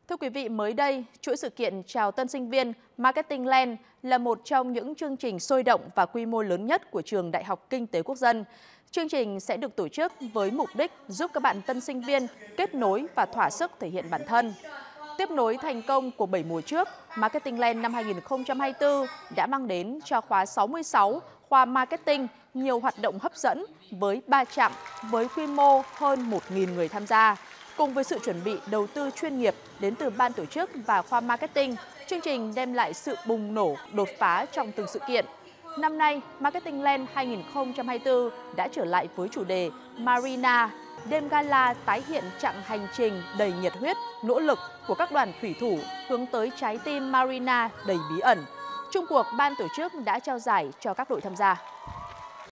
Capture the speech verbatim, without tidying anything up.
Thưa quý vị, mới đây, chuỗi sự kiện chào tân sinh viên Marketing Land là một trong những chương trình sôi động và quy mô lớn nhất của Trường Đại học Kinh tế Quốc dân. Chương trình sẽ được tổ chức với mục đích giúp các bạn tân sinh viên kết nối và thỏa sức thể hiện bản thân. Tiếp nối thành công của bảy mùa trước, Marketing Land năm hai nghìn không trăm hai mươi tư đã mang đến cho khóa sáu mươi sáu khoa Marketing nhiều hoạt động hấp dẫn với ba chặng với quy mô hơn một nghìn người tham gia. Cùng với sự chuẩn bị đầu tư chuyên nghiệp đến từ ban tổ chức và khoa Marketing, chương trình đem lại sự bùng nổ đột phá trong từng sự kiện. Năm nay, Marketing Land hai nghìn không trăm hai mươi tư đã trở lại với chủ đề Marina, đêm gala tái hiện chặng hành trình đầy nhiệt huyết, nỗ lực của các đoàn thủy thủ hướng tới trái tim Marina đầy bí ẩn. Chung cuộc, ban tổ chức đã trao giải cho các đội tham gia.